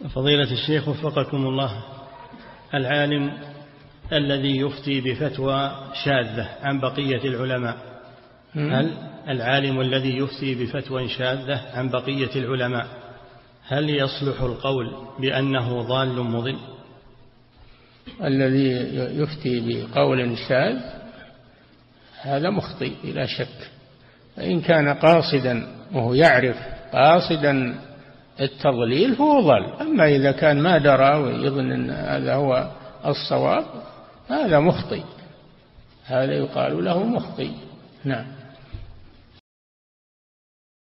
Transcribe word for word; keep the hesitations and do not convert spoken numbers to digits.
فضيلة الشيخ وفقكم الله، العالم الذي يفتي بفتوى شاذة عن بقية العلماء، هل العالم الذي يفتي بفتوى شاذة عن بقية العلماء هل يصلح القول بأنه ضال مضل؟ الذي يفتي بقول شاذ هذا مخطئ بلا شك، فإن كان قاصدا وهو يعرف قاصدا التضليل فهو ضال، أما إذا كان ما درى ويظن أن هذا هو الصواب هذا مخطئ، هذا يقال له مخطئ. نعم.